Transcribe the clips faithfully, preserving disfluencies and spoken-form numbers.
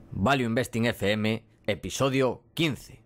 Value Investing F M, episodio quince.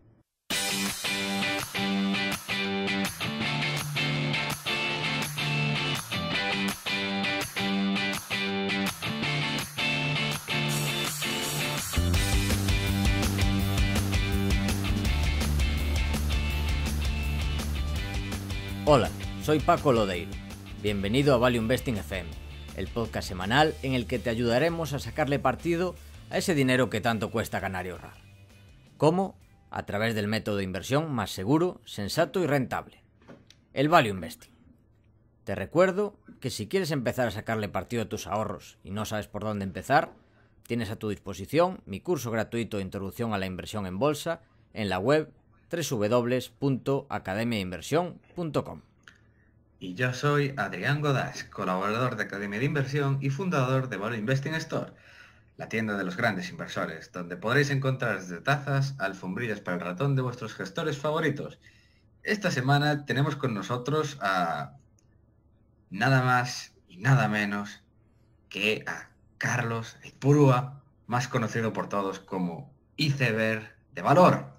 Hola, soy Paco Lodeiro. Bienvenido a Value Investing F M, el podcast semanal en el que te ayudaremos a sacarle partido a ese dinero que tanto cuesta ganar y ahorrar. ¿Cómo? A través del método de inversión más seguro, sensato y rentable, el Value Investing. Te recuerdo que si quieres empezar a sacarle partido a tus ahorros y no sabes por dónde empezar, tienes a tu disposición mi curso gratuito de introducción a la inversión en bolsa en la web doble u doble u doble u punto academia de inversión punto com. Y yo soy Adrián Godás, colaborador de Academia de Inversión y fundador de Value Investing Store, la tienda de los grandes inversores, donde podréis encontrar desde tazas, alfombrillas para el ratón de vuestros gestores favoritos. Esta semana tenemos con nosotros a nada más y nada menos que a Carlos Ipurua, más conocido por todos como Iceberg de Valor.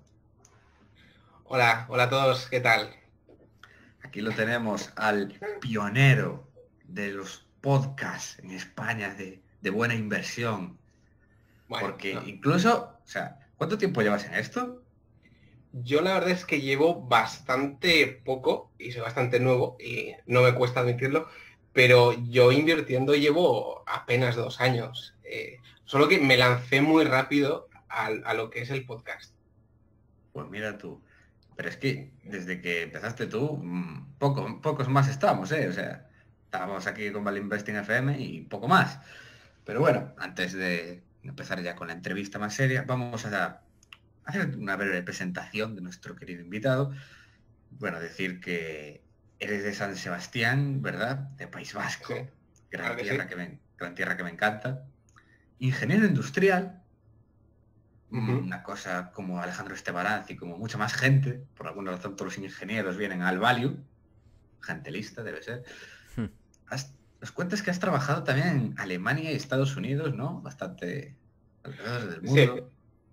Hola, hola a todos, ¿qué tal? Aquí lo tenemos al pionero de los podcasts en España de, de buena inversión. Bueno, Porque no. incluso, o sea, ¿cuánto tiempo llevas en esto? Yo la verdad es que llevo bastante poco y soy bastante nuevo y no me cuesta admitirlo, pero yo invirtiendo llevo apenas dos años. Eh, solo que me lancé muy rápido a, a lo que es el podcast. Pues mira tú. Pero es que desde que empezaste tú, mmm, poco, pocos más estamos, ¿eh? O sea, estábamos aquí con Value Investing F M y poco más. Pero bueno, antes de empezar ya con la entrevista más seria, vamos a hacer una breve presentación de nuestro querido invitado. Bueno, decir que eres de San Sebastián, ¿verdad? De País Vasco. Sí, Gran claro que tierra sí. que me, gran tierra que me encanta. Ingeniero industrial. Ujú. Una cosa como Alejandro Estebaranz y como mucha más gente, por alguna razón todos los ingenieros vienen al Value, gente lista debe ser. Hmm. Has, nos cuentas que has trabajado también en Alemania y Estados Unidos, ¿no? Bastante alrededor del mundo.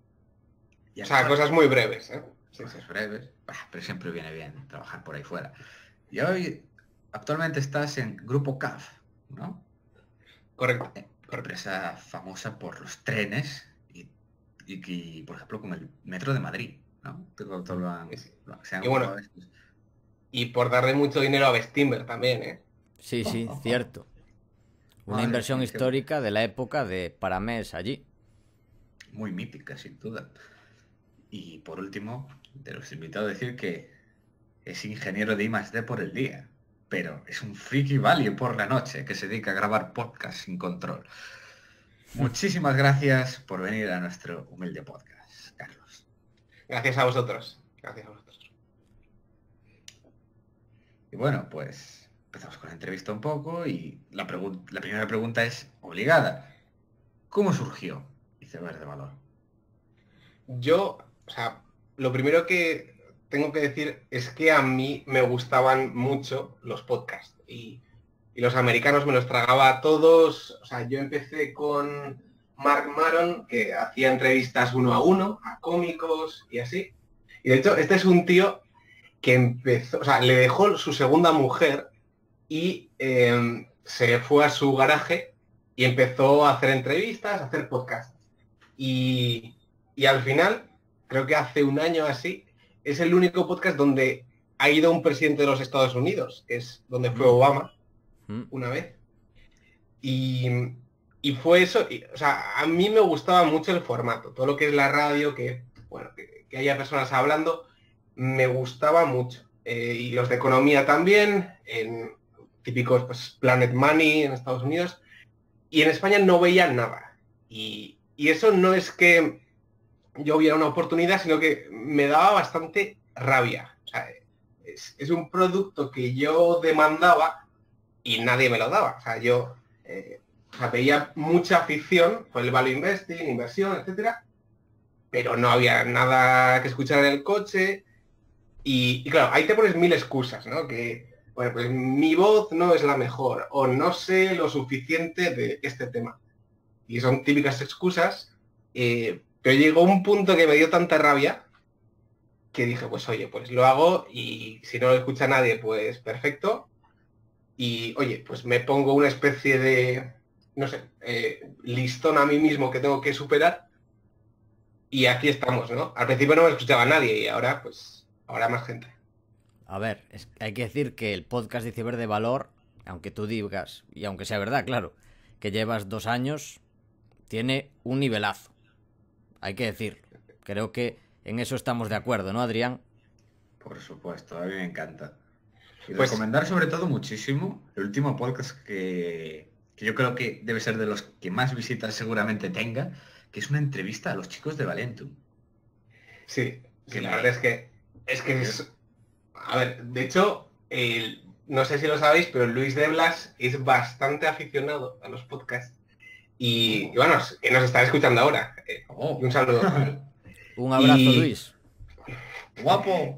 Sí. Y O sea, actual- cosas muy breves, ¿eh? Sí, sí. cosas breves, bah, pero siempre viene bien trabajar por ahí fuera. Y hoy actualmente estás en Grupo C A F, ¿no? Correcto, Eh, correcto. Empresa famosa por los trenes y, y que, por ejemplo, con el metro de Madrid, ¿no? Todo, todo lo han, Sí, sí. lo- se han Y bueno, ocupado estos. Y por darle mucho dinero a Bestinver también, ¿eh? Sí, sí, Oh, oh, oh. cierto. Una Madre inversión mía, qué- histórica de la época de Paramés allí. muy mítica, sin duda. Y por último, te los invito a decir que es ingeniero de I más D por el día, pero es un friki value por la noche que se dedica a grabar podcast sin control. Muchísimas gracias por venir a nuestro humilde podcast, Carlos. Gracias a vosotros. Gracias a vosotros. Y bueno, pues empezamos con la entrevista un poco y la, pregun- la primera pregunta es obligada. ¿Cómo surgió Iceberg de Valor? Yo, o sea, lo primero que tengo que decir es que a mí me gustaban mucho los podcasts y, y los americanos me los tragaba a todos. O sea, yo empecé con Mark Maron, que hacía entrevistas uno a uno, a cómicos y así. Y de hecho, este es un tío que empezó, o sea, le dejó su segunda mujer y eh, se fue a su garaje y empezó a hacer entrevistas, a hacer podcasts. Y, y al final, creo que hace un año así, es el único podcast donde ha ido un presidente de los Estados Unidos, que es donde fue Mm. Obama Mm. una vez. Y, y fue eso, y, o sea, a mí me gustaba mucho el formato, todo lo que es la radio, que, bueno, que, que haya personas hablando, me gustaba mucho. Eh, y los de economía también, en típicos pues, Planet Money en Estados Unidos, y en España no veía nada. Y, y eso no es que yo viera una oportunidad, sino que me daba bastante rabia. O sea, es, es un producto que yo demandaba y nadie me lo daba. O sea, yo eh, o sea, veía mucha afición por el value investing, inversión, etcétera, pero no había nada que escuchar en el coche. Y, y claro, ahí te pones mil excusas, ¿no? Que, bueno, pues mi voz no es la mejor, o no sé lo suficiente de este tema. Y son típicas excusas Eh, pero llegó un punto que me dio tanta rabia que dije, pues oye, pues lo hago y si no lo escucha nadie, pues perfecto. Y oye, pues me pongo una especie de, no sé, eh, listón a mí mismo que tengo que superar. Y aquí estamos, ¿no? Al principio no me escuchaba nadie y ahora, pues, ahora más gente. A ver, es, hay que decir que el podcast de Iceberg de Valor, aunque tú digas, y aunque sea verdad, claro, que llevas dos años, tiene un nivelazo. Hay que decirlo. Creo que en eso estamos de acuerdo, ¿no, Adrián? Por supuesto, a mí me encanta. Y Pues recomendar sobre todo muchísimo el último podcast que, que yo creo que debe ser de los que más visitas seguramente tenga, que es una entrevista a los chicos de Valentum. sí, sí, Que la me- verdad es que es que es. A ver, de hecho, el- no sé si lo sabéis, pero Luis de Blas es bastante aficionado a los podcasts. Y, y bueno, que nos está escuchando ahora. Eh, Oh, un saludo para él. Un abrazo, Y- Luis. guapo.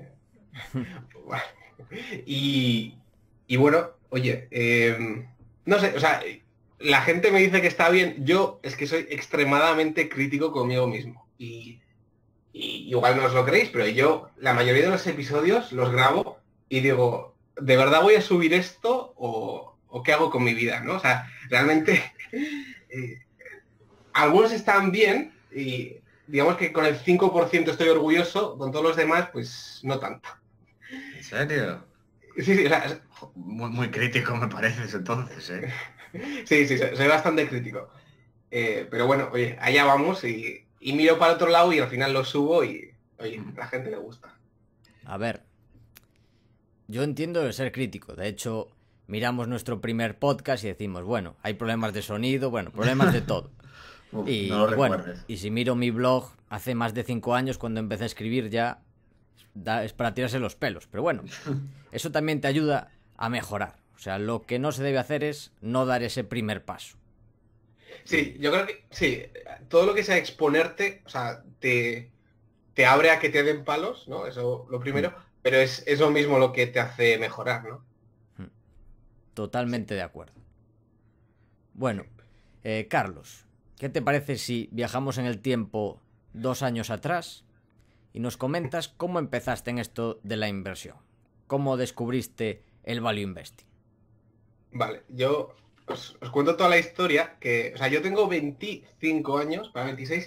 Y, y bueno, oye, eh, no sé, o sea, la gente me dice que está bien. Yo es que soy extremadamente crítico conmigo mismo. Y, y igual no os lo creéis, pero yo la mayoría de los episodios los grabo y digo, ¿de verdad voy a subir esto o, o qué hago con mi vida? ¿No? O sea, realmente eh, algunos están bien y digamos que con el cinco por ciento estoy orgulloso, con todos los demás, pues no tanto. ¿En serio? Sí, sí, o sea, Muy, muy crítico me pareces entonces, ¿eh? sí, sí, soy soy bastante crítico. Eh, pero bueno, oye, allá vamos y, y miro para otro lado y al final lo subo y, oye, a la gente le gusta. A ver, yo entiendo el ser crítico. De hecho, miramos nuestro primer podcast y decimos, bueno, hay problemas de sonido, bueno, problemas de todo. Uf, Y, no lo y bueno, recuerdes. y si miro mi blog hace más de cinco años, cuando empecé a escribir ya, da- es para tirarse los pelos. Pero bueno, eso también te ayuda a mejorar. O sea, lo que no se debe hacer es no dar ese primer paso. Sí, yo creo que sí, todo lo que sea exponerte, o sea, te, te abre a que te den palos, ¿no? Eso lo primero, pero es, es lo mismo lo que te hace mejorar, ¿no? Totalmente de acuerdo. Bueno, eh, Carlos, ¿qué te parece si viajamos en el tiempo dos años atrás y nos comentas cómo empezaste en esto de la inversión? ¿Cómo descubriste el value investing? Vale, yo os, os cuento toda la historia, que, o sea, yo tengo veinticinco años, para veintiséis,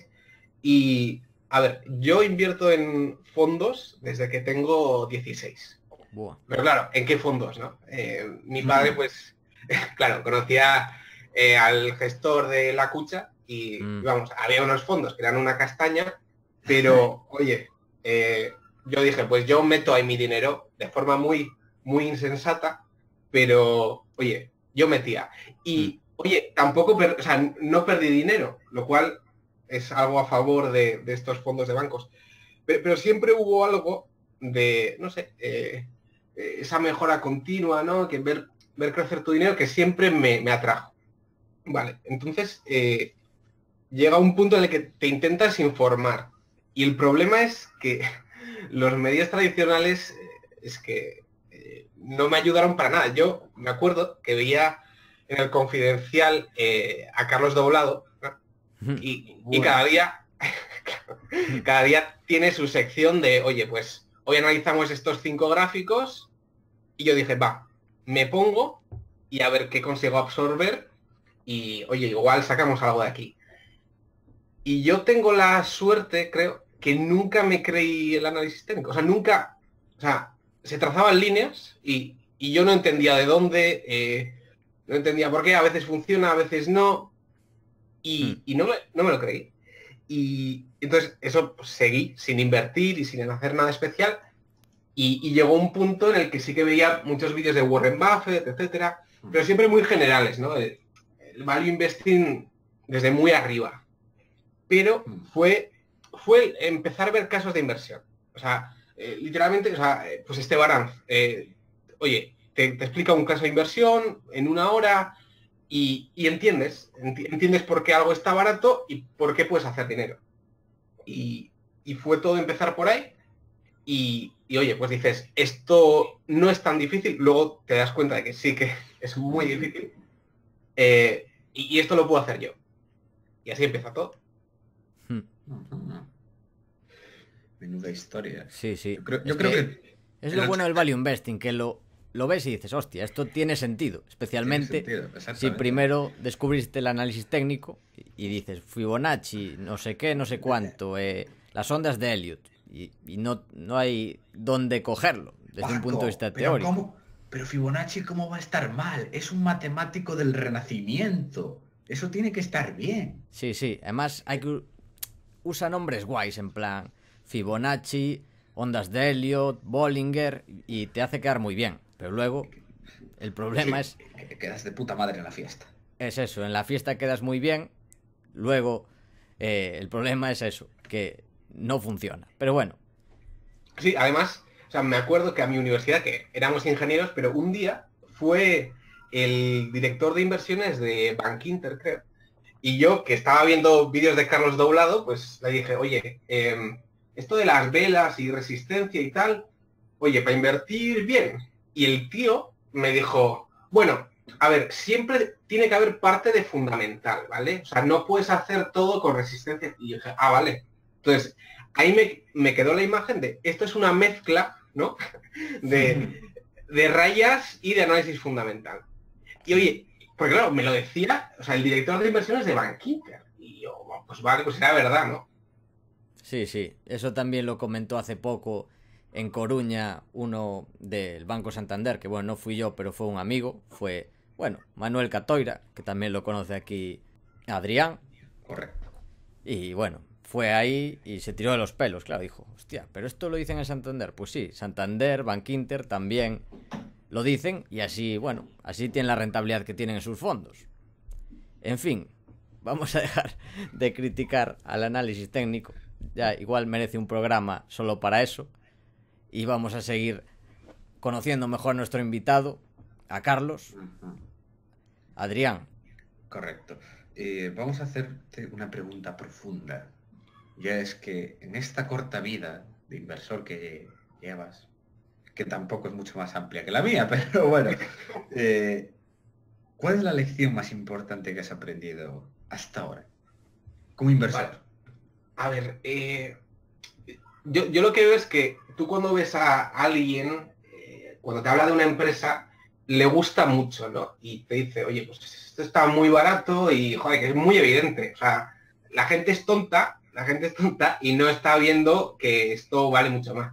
y, a ver, yo invierto en fondos desde que tengo dieciséis. Buah. Pero claro, ¿en qué fondos, no? Eh, mi padre, pues, claro, conocía eh, al gestor de la Cucha y, Mm. vamos, había unos fondos que eran una castaña, pero, oye, eh, yo dije, pues yo meto ahí mi dinero de forma muy, muy insensata, pero, oye, yo metía. Y, oye, tampoco, per- o sea, no perdí dinero, lo cual es algo a favor de, de estos fondos de bancos. Pero, pero siempre hubo algo de, no sé, eh, eh, esa mejora continua, ¿no? Que ver, ver crecer tu dinero que siempre me, me atrajo. Vale, entonces eh, llega un punto en el que te intentas informar. Y el problema es que los medios tradicionales eh, es que eh, no me ayudaron para nada. Yo me acuerdo que veía en el Confidencial eh, a Carlos Doblado, ¿no? y, y cada día cada día tiene su sección de, oye, pues hoy analizamos estos cinco gráficos y yo dije, va, me pongo y a ver qué consigo absorber y, oye, igual sacamos algo de aquí. Y yo tengo la suerte, creo, que nunca me creí el análisis técnico. O sea, nunca, o sea, se trazaban líneas y, y yo no entendía de dónde, eh, no entendía por qué, a veces funciona, a veces no, y, y no, me, no me lo creí. Y entonces eso pues, seguí sin invertir y sin hacer nada especial. Y, y llegó un punto en el que sí que veía muchos vídeos de Warren Buffett, etcétera, pero siempre muy generales, ¿no? El, el value investing desde muy arriba. Pero fue, fue empezar a ver casos de inversión. O sea, eh, literalmente, o sea, pues Esteban Arnaz, eh, oye, te, te explica un caso de inversión en una hora y, y entiendes, enti- entiendes por qué algo está barato y por qué puedes hacer dinero. Y, y fue todo empezar por ahí. Y, y, oye, pues dices, esto no es tan difícil, luego te das cuenta de que sí que es muy difícil, eh, y, y esto lo puedo hacer yo. Y así empieza todo. Hmm. Uh-huh. Menuda historia. Sí, sí. Yo creo, yo es creo que, que es el lo ocho- bueno del value investing, que lo, lo ves y dices, hostia, esto tiene sentido. Especialmente Tiene sentido, si exactamente. primero descubriste el análisis técnico y, y dices Fibonacci, no sé qué, no sé cuánto, eh, las ondas de Elliot. Y, y no, no hay dónde cogerlo desde un punto de vista pero teórico. ¿cómo? Pero Fibonacci, ¿cómo va a estar mal? Es un matemático del Renacimiento. Eso tiene que estar bien. Sí, sí. Además, hay que usa nombres guays en plan Fibonacci, ondas de Elliot, Bollinger y te hace quedar muy bien. Pero luego el problema Sí, es que quedas de puta madre en la fiesta. es eso. En la fiesta quedas muy bien. Luego eh, el problema es eso, que no funciona. Pero bueno, Sí, además, o sea, me acuerdo que a mi universidad, que éramos ingenieros, pero un día fue el director de inversiones de Bankinter, creo. Y yo, que estaba viendo vídeos de Carlos Doblado, pues le dije, oye, eh, esto de las velas y resistencia y tal, oye, para invertir bien. Y el tío me dijo, bueno, a ver, siempre tiene que haber parte de fundamental, ¿vale? O sea, no puedes hacer todo con resistencia. Y yo dije, ah, vale. Entonces, ahí me, me quedó la imagen de, esto es una mezcla, ¿no? De, de rayas y de análisis fundamental. Y oye, porque claro, me lo decía, o sea, el director de inversiones de Bankinter. Y yo, bueno, pues vale, pues era verdad, ¿no? sí, sí. Eso también lo comentó hace poco en Coruña uno del Banco Santander, que bueno, no fui yo, pero fue un amigo. Fue, bueno, Manuel Catoira, que también lo conoce aquí Adrián. Correcto. Y bueno, fue ahí y se tiró de los pelos, claro, dijo, hostia, pero esto lo dicen en Santander. Pues sí, Santander, Bankinter también lo dicen y así, bueno, así tienen la rentabilidad que tienen en sus fondos. En fin, vamos a dejar de criticar al análisis técnico. Ya igual merece un programa solo para eso. Y vamos a seguir conociendo mejor a nuestro invitado, a Carlos. Uh-huh. Adrián. Correcto. Eh, vamos a hacerte una pregunta profunda. Ya es que en esta corta vida de inversor que llevas, que tampoco es mucho más amplia que la mía, pero bueno, eh, ¿cuál es la lección más importante que has aprendido hasta ahora como inversor? Vale. A ver, eh, yo, yo lo que veo es que tú cuando ves a alguien, eh, cuando te habla de una empresa, le gusta mucho, ¿no? Y te dice, oye, pues esto está muy barato y, joder, que es muy evidente. O sea, la gente es tonta, la gente es tonta y no está viendo que esto vale mucho más.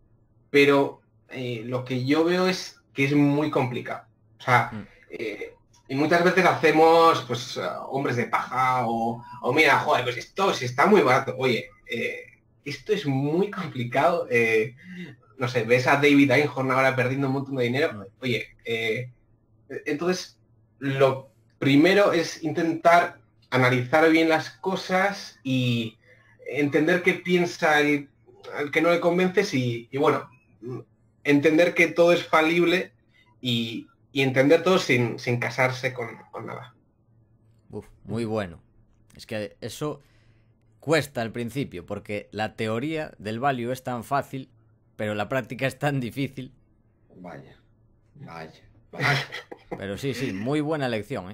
Pero eh, lo que yo veo es que es muy complicado. O sea, eh, y muchas veces hacemos, pues, uh, hombres de paja o, o mira, joder, pues esto si está muy barato. Oye, eh, esto es muy complicado. Eh, no sé, ves a David Einhorn ahora perdiendo un montón de dinero. Oye, eh, entonces, lo primero es intentar analizar bien las cosas y entender qué piensa el, el que no le convences y, y bueno, entender que todo es falible y, y entender todo sin, sin casarse con, con nada. Uf, muy bueno. Es que eso cuesta al principio, porque la teoría del value es tan fácil, pero la práctica es tan difícil. Vaya, vaya, vaya. Pero sí, sí, muy buena lección, ¿eh?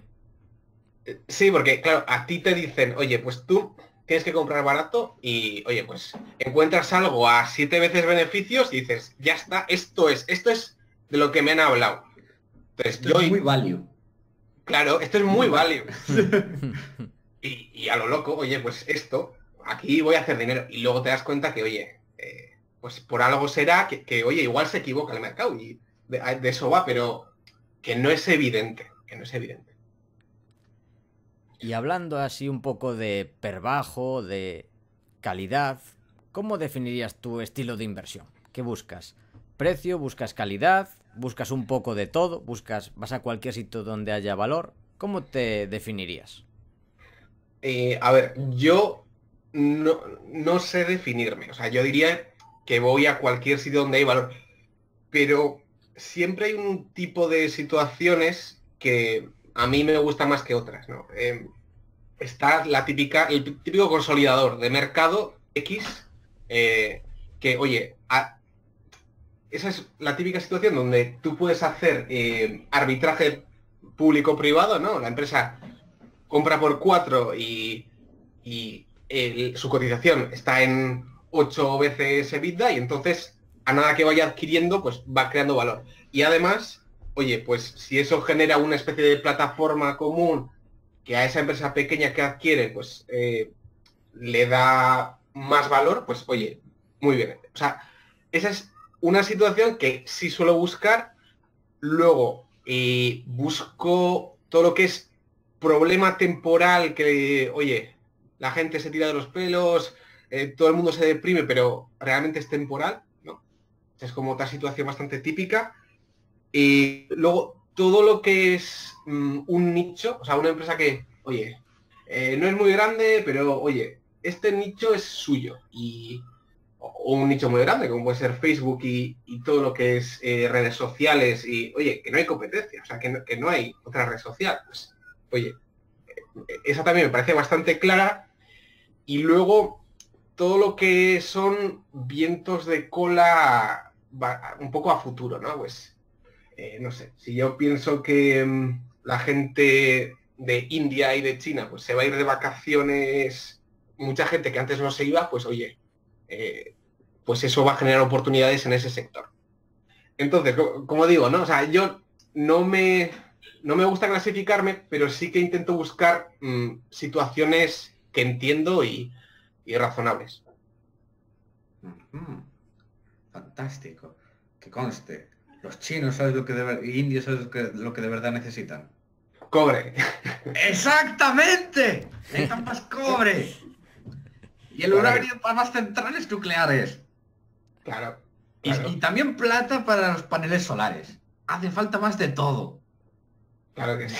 Sí, porque claro, a ti te dicen, oye, pues tú tienes que comprar barato y, oye, pues encuentras algo a siete veces beneficios y dices, ya está, esto es, esto es de lo que me han hablado. Entonces, Esto yo, es muy value. Claro, esto es muy value. y, y a lo loco, oye, pues esto, aquí voy a hacer dinero. Y luego te das cuenta que, oye, eh, pues por algo será que, que, oye, igual se equivoca el mercado y de, de eso va, pero que no es evidente, que no es evidente. Y hablando así un poco de per bajo, de calidad, ¿cómo definirías tu estilo de inversión? ¿Qué buscas? ¿Precio? ¿Buscas calidad? ¿Buscas un poco de todo? ¿Buscas, vas a cualquier sitio donde haya valor? ¿Cómo te definirías? Eh, a ver, yo no, no sé definirme. O sea, yo diría que voy a cualquier sitio donde hay valor. Pero siempre hay un tipo de situaciones que a mí me gusta más que otras, ¿no? Eh, está la típica, el típico consolidador de mercado X, eh, que, oye, a, esa es la típica situación donde tú puedes hacer eh, arbitraje público-privado, ¿no? La empresa compra por cuatro y, y el- su cotización está en ocho veces EBITDA y entonces a nada que vaya adquiriendo, pues va creando valor. Y además, oye, pues si eso genera una especie de plataforma común que a esa empresa pequeña que adquiere, pues eh, le da más valor, pues oye, muy bien. O sea, esa es una situación que sí suelo buscar. Luego, eh, busco todo lo que es problema temporal, que, oye, la gente se tira de los pelos, eh, todo el mundo se deprime, pero realmente es temporal, ¿no? Es como otra situación bastante típica. Y luego, todo lo que es mm, un nicho, o sea, una empresa que, oye, eh, no es muy grande, pero, oye, este nicho es suyo. Y o o un nicho muy grande, como puede ser Facebook y, y todo lo que es eh, redes sociales y, oye, que no hay competencia, o sea, que no, que no hay otra red social. Pues, oye, eh, esa también me parece bastante clara. Y luego, todo lo que son vientos de cola va- un poco a futuro, ¿no? Pues, eh, no sé, si yo pienso que mm, la gente de India y de China, pues se va a ir de vacaciones, mucha gente que antes no se iba, pues oye, eh, pues eso va a generar oportunidades en ese sector. Entonces, co- como digo, ¿no? O sea, yo no me, no me gusta clasificarme, pero sí que intento buscar mm, situaciones que entiendo y, y razonables. Ujú. Fantástico. Que conste. Los chinos, ¿sabes lo que de ver- y indios, ¿sabes lo que, lo que de verdad necesitan? Cobre. ¡Exactamente! Necesitan más cobre. Y el Claro que, uranio para las centrales nucleares. claro, Y, y claro, también plata para los paneles solares. Hace falta más de todo. claro que sí.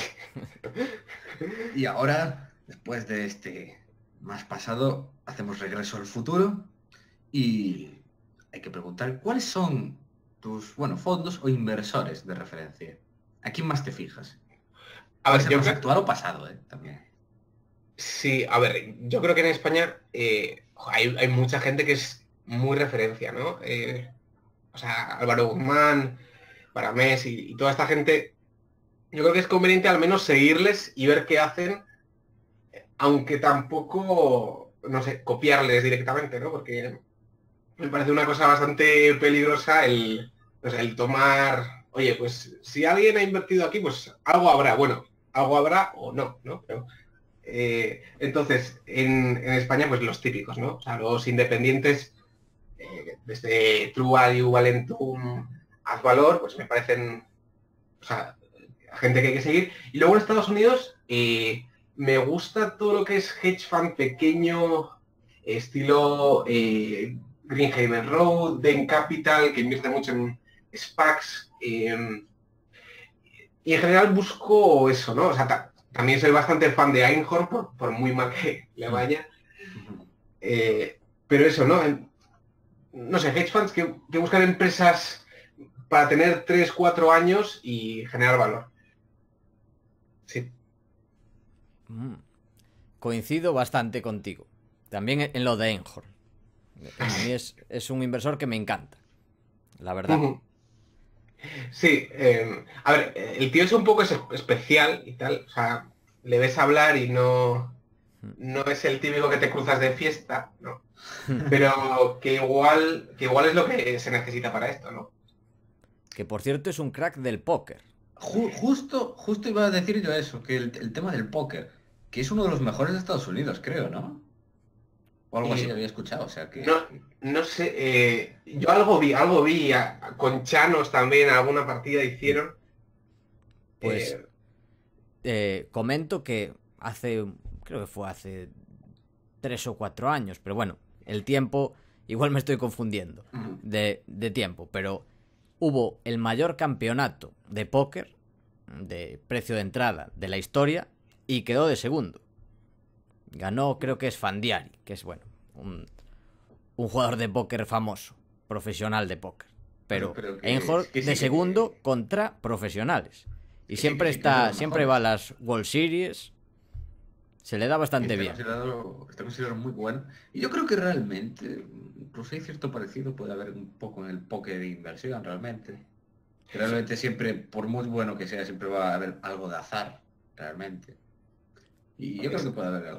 Y ahora, después de este más pasado, hacemos regreso al futuro y hay que preguntar cuáles son tus, bueno, fondos o inversores de referencia. ¿A quién más te fijas? A Puede ver, ser yo más creo, actual o pasado, ¿eh? También. sí, a ver, yo creo que en España eh, hay, hay mucha gente que es muy referencia, ¿no? Eh, o sea, Álvaro Guzmán, Paramés y, y toda esta gente, yo creo que es conveniente al menos seguirles y ver qué hacen, aunque tampoco, no sé, copiarles directamente, ¿no? Porque me parece una cosa bastante peligrosa el, o sea, el tomar, oye, pues si alguien ha invertido aquí, pues algo habrá, bueno, algo habrá o no, ¿no? Pero, eh, entonces, en, en España, pues los típicos, ¿no? O sea, los independientes, eh, desde True Value, Valentum, Valor, pues me parecen, o sea, gente que hay que seguir. Y luego en Estados Unidos, eh, me gusta todo lo que es hedge fund pequeño, estilo eh, Greenhaven Road, Den Capital, que invierte mucho en SPACs. Eh, y en general busco eso, ¿no? O sea, ta- también soy bastante fan de Einhorn, por, por muy mal que le Mm. vaya. Ujú. Eh, pero eso, ¿no? En- no sé, hedge funds que, que buscan empresas para tener tres cuatro años y generar valor. Sí. Mm. Coincido bastante contigo. También en lo de Einhorn. A mí es, es un inversor que me encanta, la verdad. Sí, eh, a ver, eh, el tío es un poco es- especial y tal, o sea, le ves hablar y no, no es el típico que te cruzas de fiesta, ¿no? Pero que igual, que igual es lo que se necesita para esto, ¿no? Que por cierto es un crack del póker. Ju- justo, justo iba a decir yo eso, que el, el tema del póker, que es uno de los mejores de Estados Unidos, creo, ¿no? O algo así Eh, había escuchado, o sea no, que... no sé, eh, yo algo vi, algo vi, a- a- con Chanos también alguna partida hicieron. Pues eh, eh, comento que hace, creo que fue hace tres o cuatro años, pero bueno, el tiempo, igual me estoy confundiendo Ujú. de, de tiempo, pero hubo el mayor campeonato de póker, de precio de entrada de la historia, y quedó de segundo. Ganó, creo que es Fandiari, que es, bueno, un, un jugador de póker famoso, profesional de póker. Pero, Pero pero que, Einhorn que de sí, segundo que, contra profesionales. Y que sí, que siempre sí, que es de está, los siempre mejores. va a las World Series. Se le da bastante Está bien. considerado, está considerado muy bueno. Y yo creo que realmente, incluso hay cierto parecido, puede haber un poco en el póker de inversión, realmente. Que realmente siempre, por muy bueno que sea, siempre va a haber algo de azar, realmente. Y yo creo que puede haber algo de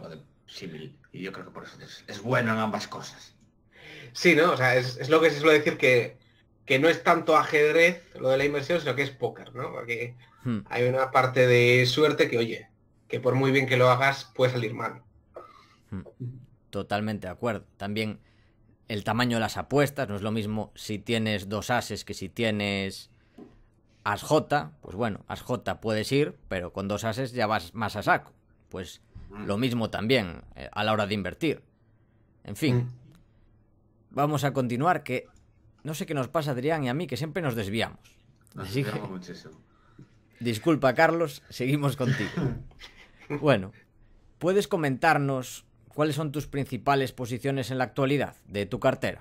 símil. Y yo creo que por eso es, es bueno en ambas cosas. Sí, ¿no? O sea, es, es lo que se suele decir que, que no es tanto ajedrez lo de la inversión, sino que es póker, ¿no? Porque hmm. hay una parte de suerte que, oye, que por muy bien que lo hagas, puede salir mal. Hmm. Totalmente de acuerdo. También el tamaño de las apuestas no es lo mismo si tienes dos ases que si tienes as jota. Pues bueno, as jota puedes ir, pero con dos ases ya vas más a saco. Pues lo mismo también eh, a la hora de invertir. En fin, mm. vamos a continuar, que no sé qué nos pasa a Adrián y a mí, que siempre nos desviamos. Nos Así desviamos que... muchísimo. Disculpa, Carlos, seguimos contigo. Bueno, ¿puedes comentarnos cuáles son tus principales posiciones en la actualidad de tu cartera?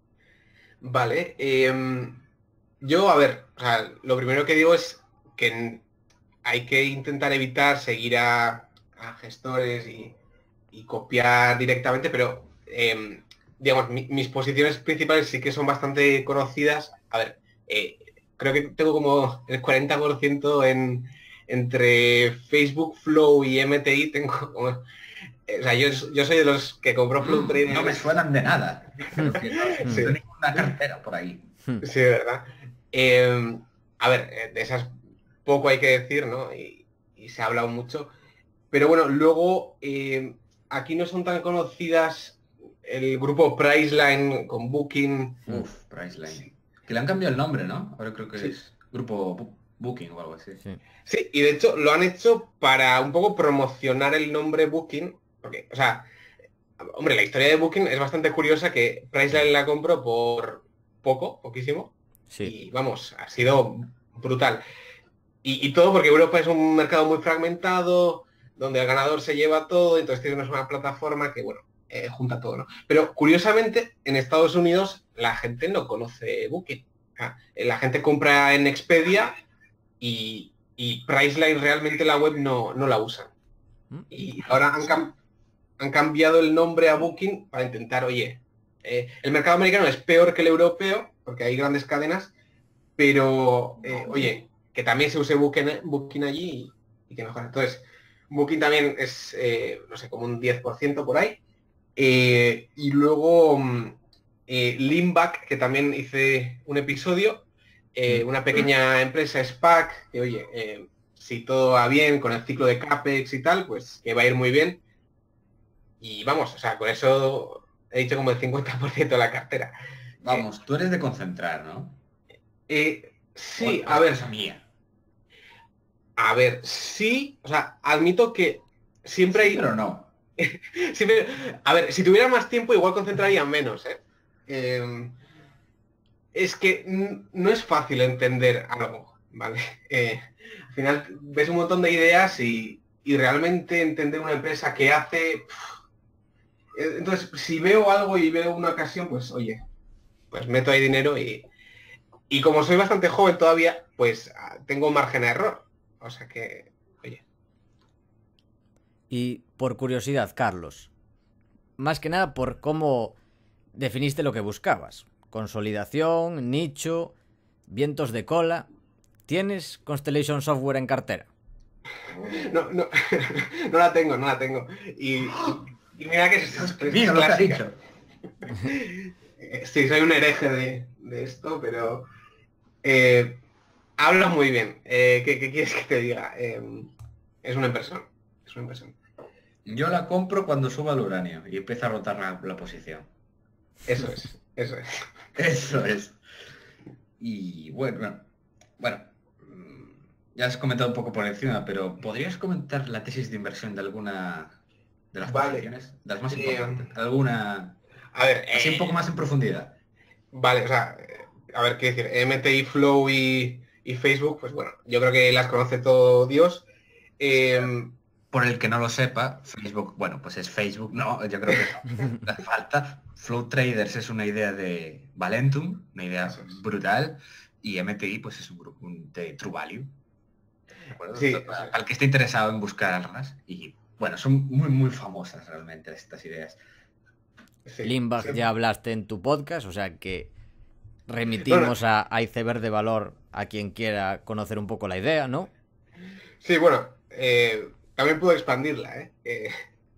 Vale, eh, yo, a ver, o sea, lo primero que digo es que hay que intentar evitar seguir a, a gestores y, y copiar directamente, pero, eh, digamos, mi, mis posiciones principales sí que son bastante conocidas. A ver, eh, creo que tengo como el cuarenta por ciento en, entre Facebook, Flow y M T I, tengo como... O sea, yo, yo soy de los que compró Flow Trader. No me suenan de nada. Creo que no, sí. no tengo una cartera por ahí. Sí, ¿verdad? Eh, a ver, de esas poco hay que decir, ¿no? Y, y se ha hablado mucho. Pero bueno, luego eh, aquí no son tan conocidas el grupo Priceline con Booking. Uf, Priceline. Sí. Que le han cambiado el nombre, ¿no? Ahora creo que sí. es grupo Booking o algo así. Sí. sí, y de hecho lo han hecho para un poco promocionar el nombre Booking. Porque, o sea, hombre, la historia de Booking es bastante curiosa, que Priceline la compró por poco, poquísimo. Sí. Y vamos, ha sido brutal. Y, y todo porque Europa es un mercado muy fragmentado, donde el ganador se lleva todo, entonces tienes una plataforma que, bueno, eh, junta todo, ¿no? Pero curiosamente, en Estados Unidos la gente no conoce Booking. ¿Ah? La gente compra en Expedia y, y Priceline realmente la web no, no la usan. Y ahora han, cam han cambiado el nombre a Booking para intentar, oye, eh, el mercado americano es peor que el europeo, porque hay grandes cadenas, pero, eh, oye, que también se use Booking, Booking allí y, y que mejor. Entonces, Booking también es, eh, no sé, como un diez por ciento por ahí. Eh, y luego eh, Leanback, que también hice un episodio, eh, una pequeña empresa SPAC, que oye, eh, si todo va bien con el ciclo de CAPEX y tal, pues que va a ir muy bien. Y vamos, o sea, con eso he dicho como el cincuenta por ciento de la cartera. Vamos, eh, tú eres de concentrar, ¿no? Eh, sí, a ver. Cosa mía. A ver, sí, o sea, admito que siempre hay... Sí, pero no. siempre... A ver, si tuviera más tiempo igual concentraría menos, ¿eh? eh es que no es fácil entender algo, ¿vale? Eh, al final ves un montón de ideas y, y realmente entender una empresa que hace... Entonces, si veo algo y veo una ocasión, pues oye, pues meto ahí dinero y... Y como soy bastante joven todavía, pues tengo margen de error. O sea que, oye. Y por curiosidad, Carlos, más que nada por cómo definiste lo que buscabas. Consolidación, nicho, vientos de cola. ¿Tienes Constellation Software en cartera? No, no, no la tengo, no la tengo. Y, y mira que es, es, es lo que has dicho. Sí, soy un hereje de, de esto, pero eh, habla muy bien. Eh, ¿qué, ¿Qué quieres que te diga? Eh, es una inversión. Es una inversión. Yo la compro cuando suba el uranio y empieza a rotar la, la posición. Eso es, eso es. Eso es. Y bueno, bueno, bueno, ya has comentado un poco por encima, pero ¿podrías comentar la tesis de inversión de alguna de las vale. posiciones? De las más importantes. Eh, ¿Alguna? A ver, así eh, un poco más en profundidad. Vale, o sea, a ver, qué decir, M T I, Flow y, y Facebook, pues bueno, yo creo que las conoce todo Dios. Eh, por el que no lo sepa, Facebook, bueno, pues es Facebook, no, yo creo que no, hace falta. Flow Traders es una idea de Valentum, una idea es. brutal, y M T I pues es un grupo de True Value. Sí, al, al que esté interesado en buscarlas, y bueno, son muy muy famosas realmente estas ideas. Sí, Leanback sí. Ya hablaste en tu podcast, o sea que remitimos bueno, a, a Iceberg de Valor a quien quiera conocer un poco la idea, ¿no? Sí, bueno, eh, también puedo expandirla, ¿eh? eh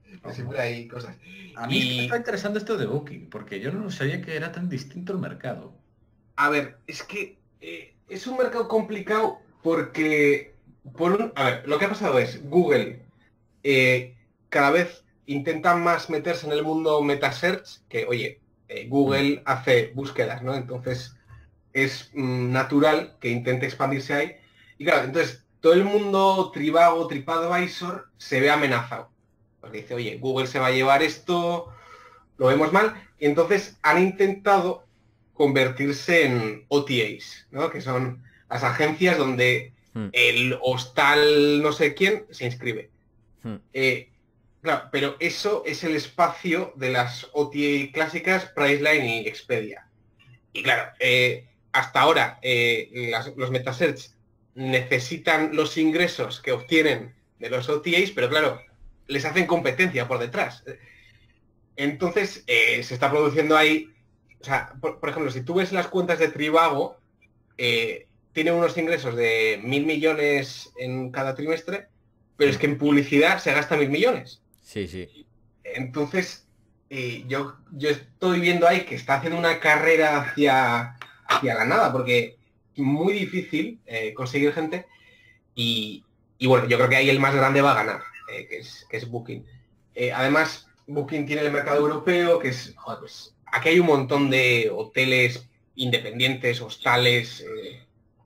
que siempre hay cosas. A mí es que me Y, está interesando esto de Booking, porque yo no sabía que era tan distinto el mercado. a ver, es que eh, es un mercado complicado porque, por un, a ver, lo que ha pasado es, Google eh, cada vez intenta más meterse en el mundo metasearch, que, oye, eh, Google hace búsquedas, ¿no? Entonces, es mm, natural que intente expandirse ahí. Y claro, entonces, todo el mundo Trivago, TripAdvisor, se ve amenazado. Porque dice, oye, Google se va a llevar esto, lo vemos mal. Y entonces han intentado convertirse en O T As, ¿no? Que son las agencias donde Hmm, el hostal no sé quién se inscribe. hmm. Eh, claro, pero eso es el espacio de las O T A clásicas, Priceline y Expedia. Y claro, eh, hasta ahora eh, las- los metasearch necesitan los ingresos que obtienen de los O T As, pero claro, les hacen competencia por detrás. Entonces, eh, se está produciendo ahí, o sea, por, por ejemplo, si tú ves las cuentas de Trivago, eh, tiene unos ingresos de mil millones en cada trimestre, pero es que en publicidad se gasta mil millones. Sí, sí. Entonces, eh, yo, yo estoy viendo ahí que está haciendo una carrera hacia, hacia la nada, porque es muy difícil eh, conseguir gente y, y bueno, yo creo que ahí el más grande va a ganar, eh, que, es, que es Booking. Eh, además, Booking tiene el mercado europeo, que es, joder, pues aquí hay un montón de hoteles independientes, hostales. Eh,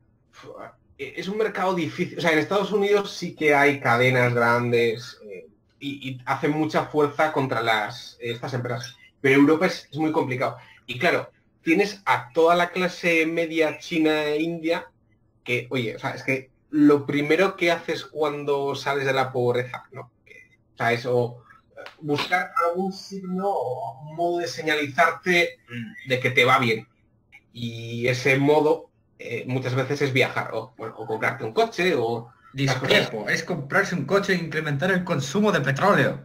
es un mercado difícil. O sea, en Estados Unidos sí que hay cadenas grandes eh, y, y hacen mucha fuerza contra las estas empresas. Pero Europa es, es muy complicado. Y claro, tienes a toda la clase media china e india que, oye, o sea, es que lo primero que haces cuando sales de la pobreza, ¿no? Que, o sea, eso, buscar algún signo o un modo de señalizarte de que te va bien. Y ese modo eh, muchas veces es viajar o, bueno, o comprarte un coche o las cosas. Discrepo, es comprarse un coche e incrementar el consumo de petróleo.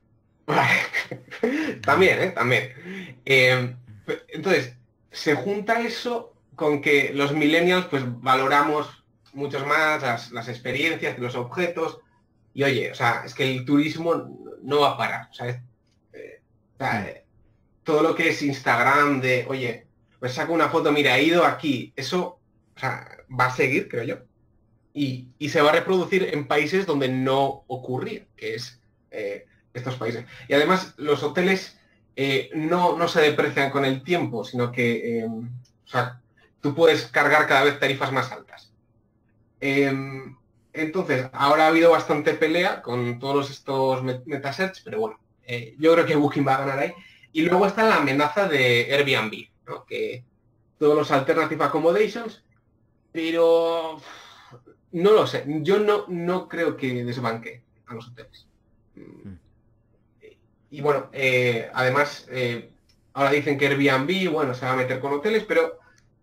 También, ¿eh? También. Eh, pe- entonces, se junta eso con que los millennials pues valoramos muchos más las, las experiencias, los objetos. Y oye, o sea, es que el turismo no va a parar. O sea, es- eh, o sea, Hmm. eh, todo lo que es Instagram de, oye, pues saco una foto, mira, he ido aquí. Eso, o sea, va a seguir, creo yo. Y, y se va a reproducir en países donde no ocurría, que es eh, estos países. Y además los hoteles eh, no, no se deprecian con el tiempo, sino que eh, o sea, tú puedes cargar cada vez tarifas más altas. Eh, entonces, ahora ha habido bastante pelea con todos estos met- metasearch, pero bueno, eh, yo creo que Booking va a ganar ahí. Y luego está la amenaza de Airbnb, ¿no? Que todos los alternative accommodations, pero no lo sé. Yo no, no creo que desbanque a los hoteles. Hmm. Y bueno, eh, además, eh, ahora dicen que Airbnb, bueno, se va a meter con hoteles, pero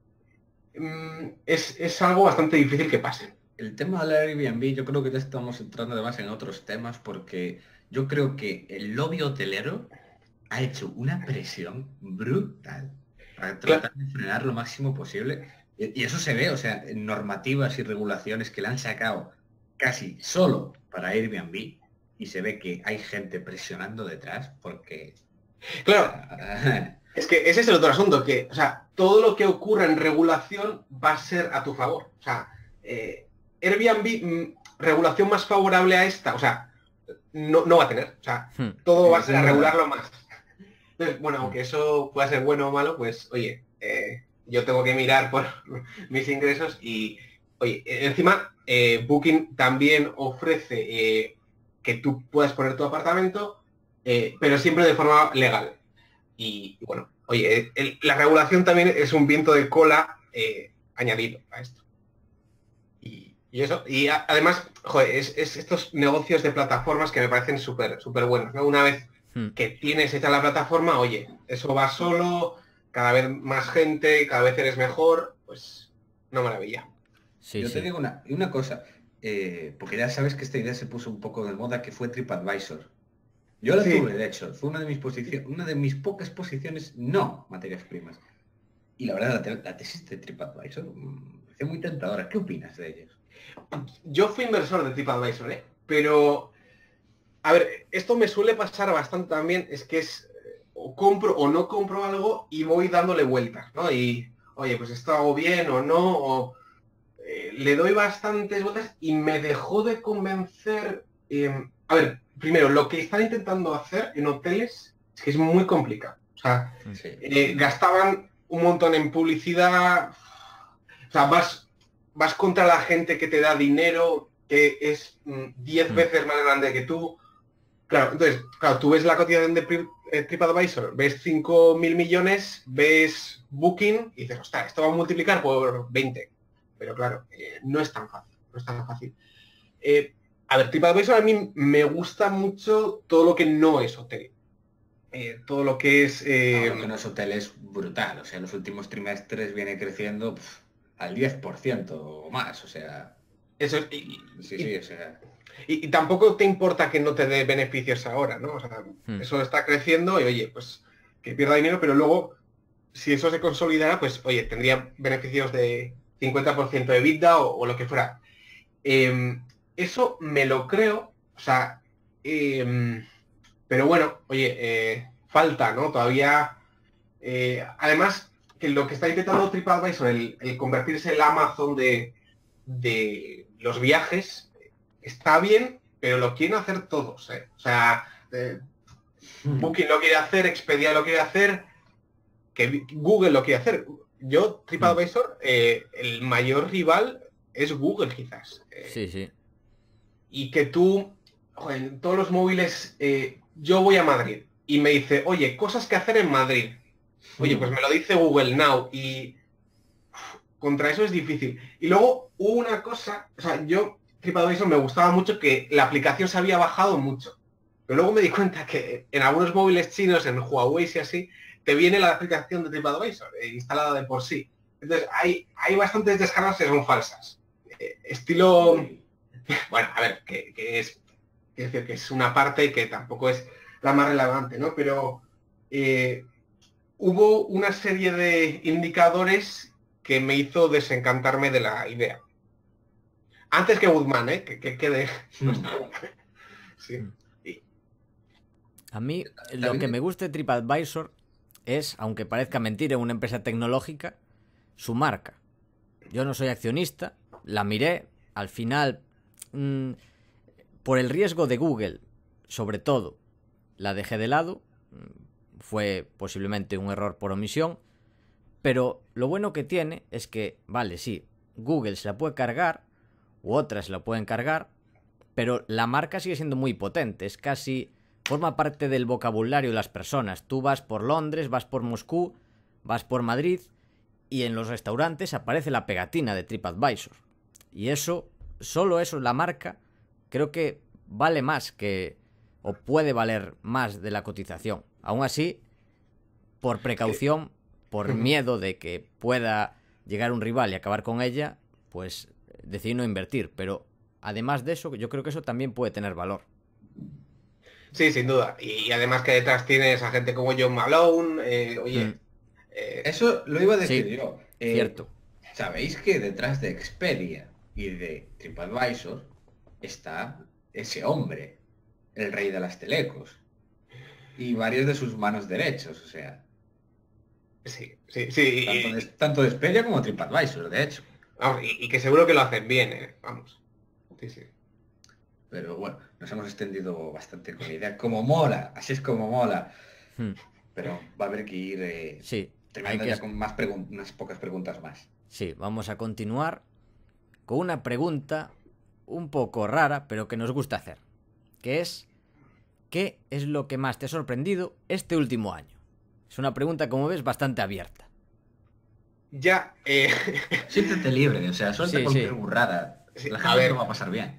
mm, es, es algo bastante difícil que pase. El tema del Airbnb, yo creo que ya estamos entrando además en otros temas porque yo creo que el lobby hotelero ha hecho una presión brutal para Cla- tratar de frenar lo máximo posible. Y y eso se ve, o sea, en normativas y regulaciones que le han sacado casi solo para Airbnb y se ve que hay gente presionando detrás porque... claro, es que ese es el otro asunto, que, o sea, todo lo que ocurra en regulación va a ser a tu favor. O sea, eh, Airbnb, mm, regulación más favorable a esta, o sea, no, no va a tener. O sea, Hmm. todo va a Eso ser es a verdad. regularlo más. Entonces, bueno, aunque eso pueda ser bueno o malo, pues, oye, eh, yo tengo que mirar por mis ingresos y, oye, eh, encima, eh, Booking también ofrece eh, que tú puedas poner tu apartamento, eh, pero siempre de forma legal. Y, y bueno, oye, el- la regulación también es un viento de cola eh, añadido a esto. Y, y eso, y a- además, joder, es, es estos negocios de plataformas que me parecen súper súper buenos, ¿no? Una vez Hmm. que tienes hecha la plataforma, oye, eso va solo, cada vez más gente, cada vez eres mejor, pues una maravilla. Sí, Yo te sí. digo una, y una cosa, eh, porque ya sabes que esta idea se puso un poco de moda, que fue TripAdvisor. Yo la Sí, tuve, de hecho, fue una de mis posiciones, una de mis pocas posiciones no materias primas. Y la verdad, la, te- la tesis de TripAdvisor mm, me pareció muy tentadora. ¿Qué opinas de ellos? yo fui inversor de TripAdvisor, ¿eh? Pero A ver, esto me suele pasar bastante también, es que es o compro o no compro algo y voy dándole vueltas, ¿no? Y, oye, pues esto hago bien o no, o eh, le doy bastantes vueltas y me dejó de convencer. eh, a ver, primero, lo que están intentando hacer en hoteles es que es muy complicado. O sea, Sí. eh, gastaban un montón en publicidad. O sea, vas, vas contra la gente que te da dinero, que es diez Mm. veces más grande que tú. Claro, entonces, claro, tú ves la cotización de Pri- eh, TripAdvisor, ves cinco mil millones, ves Booking y dices, ostras, esto va a multiplicar por veinte. Pero claro, eh, no es tan fácil, no es tan fácil. Eh, a ver, TripAdvisor a mí me gusta mucho todo lo que no es hotel. Eh, todo lo que es... eh, No, lo que no es hotel es brutal. O sea, en los últimos trimestres viene creciendo pf, al diez por ciento o más. O sea, eso es- y, sí, y- sí, o sea... y- y tampoco te importa que no te dé beneficios ahora, ¿no? O sea, Mm. eso está creciendo y oye, pues que pierda dinero, pero luego si eso se consolidara, pues oye, tendría beneficios de cincuenta por ciento de EBITDA o, o lo que fuera. Eh, eso me lo creo, o sea, eh, pero bueno, oye, eh, falta, ¿no? Todavía, eh, además, que lo que está intentando TripAdvisor, el, el convertirse en el Amazon de, de los viajes, está bien, pero lo quieren hacer todos, ¿eh? O sea, eh, Booking lo quiere hacer, Expedia lo quiere hacer, que Google lo quiere hacer. Yo, TripAdvisor, eh, el mayor rival es Google, quizás. Eh, Sí, sí. y que tú, joder, en todos los móviles, eh, yo voy a Madrid y me dice, oye, cosas que hacer en Madrid. Oye, pues me lo dice Google Now y uf, contra eso es difícil. Y luego hubo una cosa, o sea, yo, TripAdvisor me gustaba mucho que la aplicación se había bajado mucho. Pero luego me di cuenta que en algunos móviles chinos, en Huawei y así, te viene la aplicación de TripAdvisor eh, instalada de por sí. Entonces, hay, hay bastantes descargas que son falsas. Eh, estilo... Bueno, a ver, que, que es, que es decir, que es una parte que tampoco es la más relevante, ¿no? Pero eh, hubo una serie de indicadores que me hizo desencantarme de la idea. Antes que Woodman, ¿eh? Que, que quede... Sí. Y- A mí lo También- que me gusta de TripAdvisor es, aunque parezca mentira, una empresa tecnológica, su marca. Yo no soy accionista, la miré, al final, mmm, por el riesgo de Google, sobre todo, la dejé de lado, fue posiblemente un error por omisión, pero lo bueno que tiene es que, vale, sí, Google se la puede cargar, u otras se la pueden cargar, pero la marca sigue siendo muy potente, es casi... forma parte del vocabulario de las personas. Tú vas por Londres, vas por Moscú, vas por Madrid y en los restaurantes aparece la pegatina de TripAdvisor. Y eso, solo eso, la marca, creo que vale más que, o puede valer más de la cotización. Aún así, por precaución, por miedo de que pueda llegar un rival y acabar con ella, pues decidí no invertir. Pero además de eso, yo creo que eso también puede tener valor. Sí, sin duda. Y, y además que detrás tienes a gente como John Malone, eh, oye, Mm, eh, Eso lo iba a decir Sí, yo. Eh, cierto. Sabéis que detrás de Expedia y de TripAdvisor está ese hombre, el rey de las telecos, y varios de sus manos derechos, o sea, sí, sí, sí. tanto Y, de, tanto de Expedia como TripAdvisor, de hecho. vamos, y- y que seguro que lo hacen bien, eh, vamos. Sí, sí. Pero bueno, nos hemos extendido bastante con la idea. Como mola, así es como mola. Mm, Pero va a haber que ir eh, Sí, hay terminando que... ya con más pregun- unas pocas preguntas más. Sí, vamos a continuar con una pregunta un poco rara, pero que nos gusta hacer, que es, ¿qué es lo que más te ha sorprendido este último año? Es una pregunta, como ves, bastante abierta. Ya, eh, Siéntete libre, o sea, suelta Sí, cualquier sí. burrada. Sí, La a gente ver. lo va a pasar bien.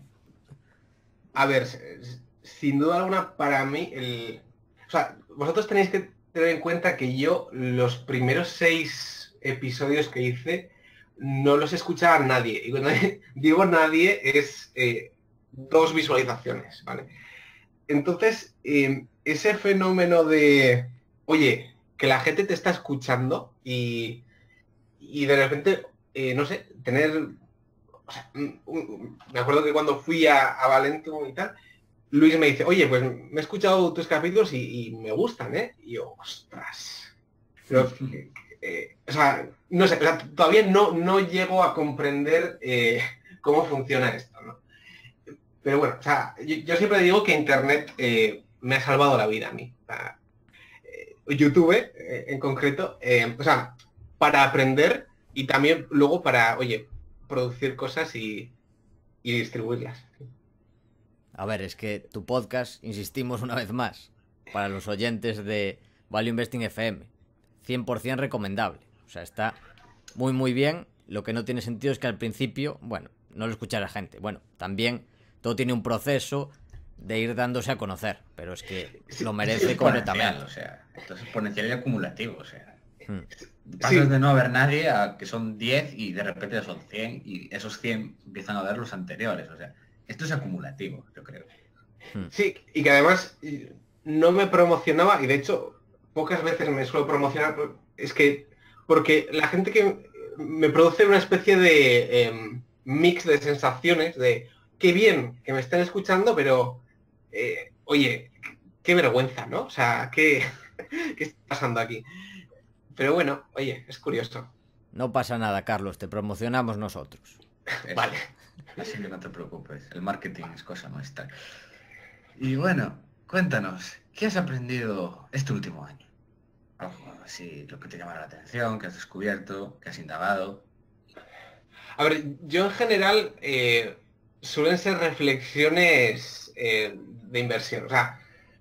a ver, s- sin duda alguna, para mí, el... O sea, vosotros tenéis que tener en cuenta que yo los primeros seis episodios que hice no los escuchaba nadie. Y cuando digo nadie es eh, dos visualizaciones, ¿vale? Entonces, eh, ese fenómeno de, oye, que la gente te está escuchando y, y de repente, eh, no sé, tener... o sea, un- un- me acuerdo que cuando fui a, a Valento y tal, Luis me dice, oye, pues me he escuchado tus capítulos y, y me gustan, ¿eh? Y yo, ostras. Pero, eh, o sea, no sé, o sea, todavía no, no llego a comprender eh, cómo funciona esto, ¿no? Pero bueno, o sea, yo, yo siempre digo que Internet eh, me ha salvado la vida a mí. O sea, eh, YouTube, eh, en concreto, eh, o sea, para aprender y también luego para, oye, producir cosas y, y distribuirlas. A ver, es que tu podcast, insistimos una vez más, para los oyentes de Value Investing F M, cien por ciento recomendable. O sea, está muy muy bien. Lo que no tiene sentido es que al principio, bueno, no lo escucha la gente. Bueno, también todo tiene un proceso de ir dándose a conocer, pero es que lo merece es completamente. O sea, esto es exponencial y acumulativo, o sea. Hmm. Pasas Sí. de no haber nadie a que son diez y de repente ya son cien y esos cien empiezan a ver los anteriores, o sea, esto es acumulativo, yo creo. Sí, y que además no me promocionaba, y de hecho pocas veces me suelo promocionar, es que porque la gente que me produce una especie de eh, mix de sensaciones, de qué bien que me estén escuchando, pero eh, oye, qué vergüenza, ¿no? O sea, ¿qué, qué está pasando aquí? Pero bueno, oye, es curioso. No pasa nada, Carlos, te promocionamos nosotros. Eso. Vale. Así que no te preocupes, el marketing es cosa nuestra. Y bueno, cuéntanos, ¿qué has aprendido este último año? Algo así, lo que te llama la atención, que has descubierto, que has indagado. A ver, yo en general eh, suelen ser reflexiones eh, de inversión. O sea,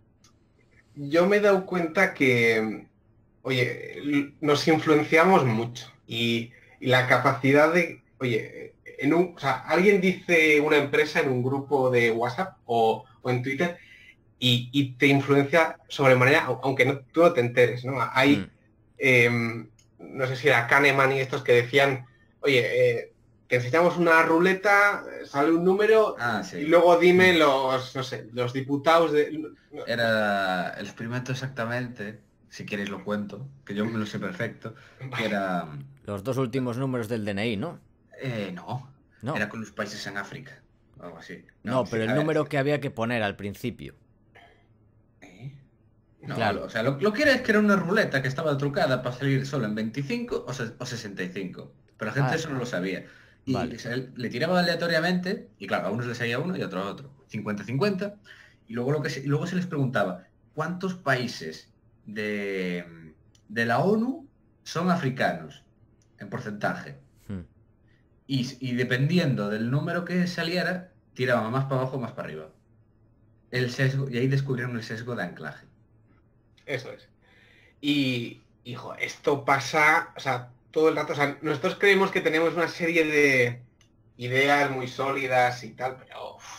yo me he dado cuenta que, oye, l- nos influenciamos mucho y, y la capacidad de, oye, en un, o sea, alguien dice una empresa en un grupo de WhatsApp o, o en Twitter y, y te influencia sobremanera, au- aunque no, tú no te enteres, ¿no? Hmm. Hay, em, no sé si era Kahneman y estos que decían, oye, eh, te enseñamos una ruleta, sale un número Ah, y sí. luego dime los, no sé, los diputados de... Era el experimento exactamente, si queréis lo cuento, que yo me lo sé perfecto, que era... Los dos últimos números del D N I, ¿no? Eh, no, No. era con los países en África, o algo así. No, sí, pero a el ver, número que había que poner al principio. ¿eh? No, Claro. o sea, lo, lo que era es que era una ruleta que estaba trucada para salir solo en veinticinco o, se- o sesenta y cinco. Pero la gente Ah, eso no lo sabía. Y vale. se- le tiraba aleatoriamente, y claro, a unos les salía uno y a otros otro. cincuenta cincuenta. Y luego, lo que se, y luego se les preguntaba, ¿cuántos países de, de la ONU son africanos en porcentaje? Hmm. Y, y dependiendo del número que saliera, tiraban más para abajo o más para arriba. El sesgo, y ahí descubrieron el sesgo de anclaje. Eso es. Y, hijo, esto pasa, o sea, todo el rato, o sea, nosotros creemos que tenemos una serie de ideas muy sólidas y tal, pero uf,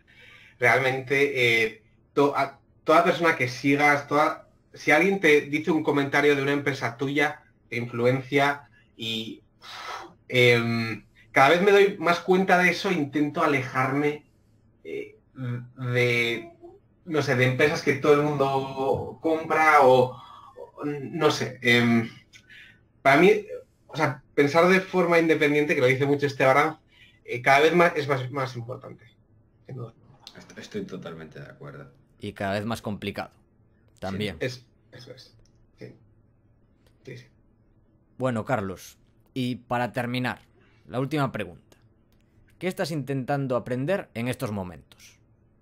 realmente eh, to- a- toda persona que sigas, toda, si alguien te dice un comentario de una empresa tuya, te influencia y uf, em, cada vez me doy más cuenta de eso, intento alejarme eh, de, no sé, de empresas que todo el mundo compra o, o no sé. em, para mí, o sea, pensar de forma independiente, que lo dice mucho este Abraham, eh, cada vez más es más, más importante. Sin duda. Est- Estoy totalmente de acuerdo. Y cada vez más complicado. También. Es, eso es. Sí. Sí, sí. Bueno, Carlos, y para terminar, la última pregunta. ¿Qué estás intentando aprender en estos momentos?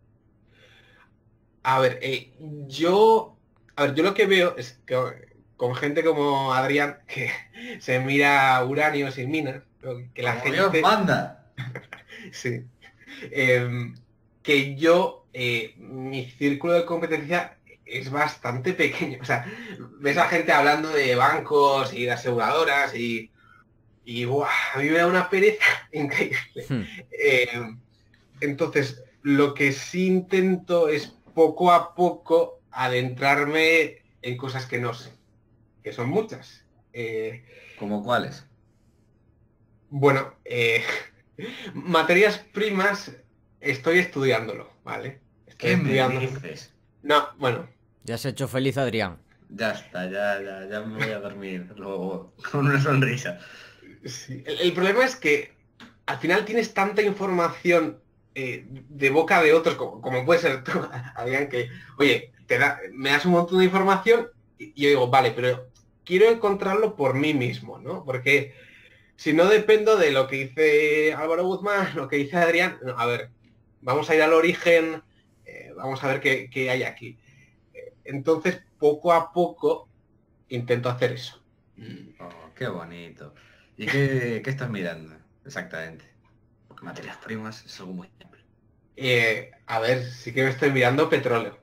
A ver, eh, yo, a ver, yo lo que veo es que con gente como Adrián, que se mira uranios y minas, que la ¡Como Dios gente, manda! sí, em, que yo, eh, mi círculo de competencia es bastante pequeño. O sea, ves a gente hablando de bancos y de aseguradoras y, y ¡buah! A mí me da una pereza increíble. Hmm. Em, entonces, lo que sí intento es poco a poco adentrarme en cosas que no sé, que son muchas. Eh, ¿Como cuáles? bueno, eh, materias primas estoy estudiándolo, ¿vale? Estoy ¿Qué me estudiando. dices? No, bueno, Ya has hecho feliz a Adrián. Ya está, ya, ya, ya me voy a dormir luego con una sonrisa. sí. El, el problema es que al final tienes tanta información eh, de boca de otros, como, como puede ser tú, Adrián, que, oye, te da, me das un montón de información y yo digo, vale, pero quiero encontrarlo por mí mismo, ¿no? Porque si no dependo de lo que dice Álvaro Guzmán, lo que dice Adrián, no, a ver, vamos a ir al origen, eh, vamos a ver qué, qué hay aquí. Entonces, poco a poco, intento hacer eso. Oh, qué bonito. ¿Y qué, qué estás mirando exactamente? Porque materias primas es algo muy simple. Eh, a ver, sí que me estoy mirando petróleo.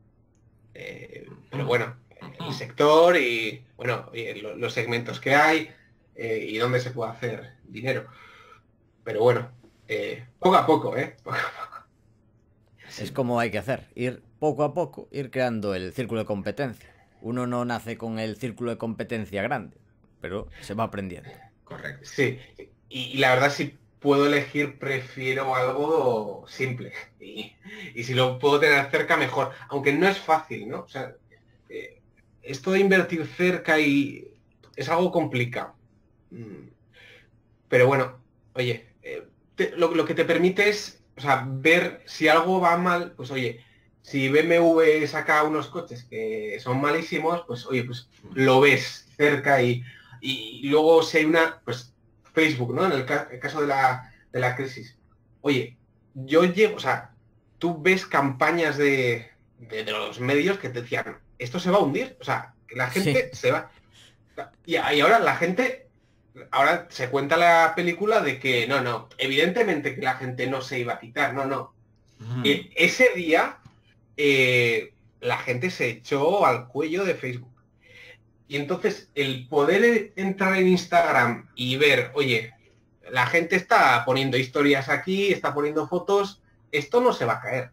Eh, pero bueno, el sector y, bueno, y lo- los segmentos que hay eh, y dónde se puede hacer dinero. Pero bueno, eh, poco a poco, ¿eh? Poco a poco. Es como hay que hacer, ir poco a poco, ir creando el círculo de competencia. Uno no nace con el círculo de competencia grande, pero se va aprendiendo. Correcto. Sí, y, y la verdad si puedo elegir prefiero algo simple. Y, y si lo puedo tener cerca mejor, aunque no es fácil, ¿no? O sea, eh, esto de invertir cerca y es algo complicado. Mm, Pero bueno, oye, eh, te- lo, lo que te permite es, o sea, ver si algo va mal, pues oye, si B M W saca unos coches que son malísimos, pues oye, pues lo ves cerca y, y luego si hay una, pues Facebook, ¿no? En el, ca- el caso de la, de la crisis. Oye, yo llevo, o sea, tú ves campañas de, de, de los medios que te decían, esto se va a hundir, o sea, que la Sí, gente se va. Y, y ahora la gente, ahora se cuenta la película de que no, no, evidentemente que la gente no se iba a quitar, no, no. Mm. E- ese día eh, la gente se echó al cuello de Facebook. Y entonces el poder entrar en Instagram y ver, oye, la gente está poniendo historias aquí, está poniendo fotos, esto no se va a caer.